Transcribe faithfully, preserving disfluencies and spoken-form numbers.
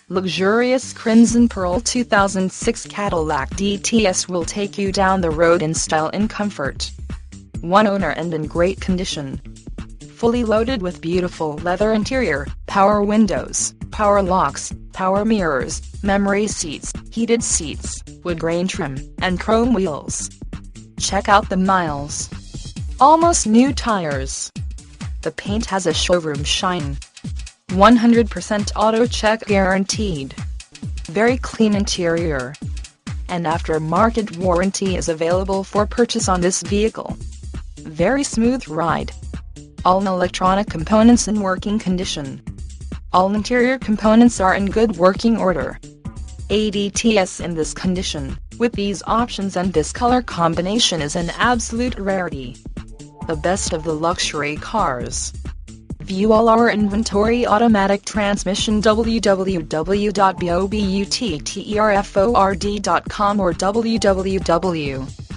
Luxurious Crimson Pearl two thousand six Cadillac D T S will take you down the road in style and comfort. One owner and in great condition. Fully loaded with beautiful leather interior, power windows, power locks, power mirrors, memory seats, heated seats, wood grain trim, and chrome wheels. Check out the miles. Almost new tires. The paint has a showroom shine. one hundred percent auto check guaranteed. Very clean interior. And aftermarket warranty is available for purchase on this vehicle. Very smooth ride. All electronic components in working condition. All interior components are in good working order. A D T S in this condition, with these options and this color combination, is an absolute rarity. The best of the luxury cars. View all our inventory. Automatic transmission w w w dot bobutterford dot com or w w w